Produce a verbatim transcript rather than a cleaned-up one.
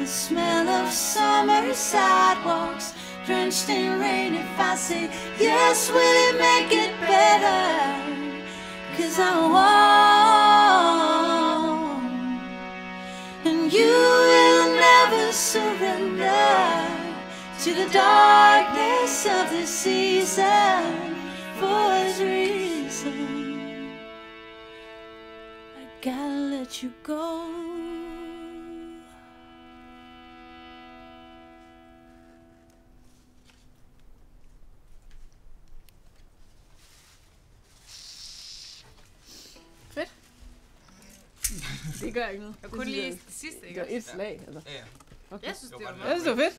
The smell of summer sidewalks, drenched in rain. If I say yes, will it make it better? 'Cause I won't, and you will never surrender to the darkness of the season. For this reason, I gotta let you go. Fedt. Det gør ikke noget. Jeg kunne lige det sidste, ikke? Det var et slag, altså. Ja, ja. Okay. Jeg synes, det var Det var meget. Jeg synes, det var fedt.